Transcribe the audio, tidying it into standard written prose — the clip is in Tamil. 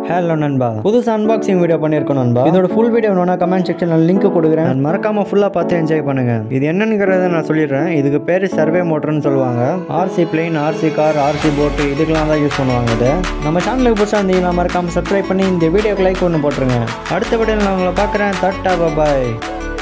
ஹலோ நண்பா, புதுசு அன்பாக்சிங் வீடியோ பண்ணியிருக்கோம் நண்பா. இதோட ஃபுல் வீடியோ வேணும்னா கமெண்ட் செக்ஷனில் லிங்க் கொடுக்குறேன். மறக்காம ஃபுல்லாக பார்த்து என்ஜாய் பண்ணுங்க. இது என்னங்கிறத நான் சொல்லிடுறேன். இதுக்கு பேர் சர்வே மோட்டர்னு சொல்லுவாங்க. RC plane, RC car, RC போட்டு இதுக்கெல்லாம் தான் யூஸ் பண்ணுவாங்க. இது நம்ம சேனலுக்கு புதுசாக இருந்தீங்கன்னா மறக்காம சப்ஸ்கிரைப் பண்ணி இந்த வீடியோக்கு லைக் ஒன்று போட்டுருங்க. அடுத்த வீடியோவில் நான் உங்களை பார்க்குறேன். டாடா பாய்.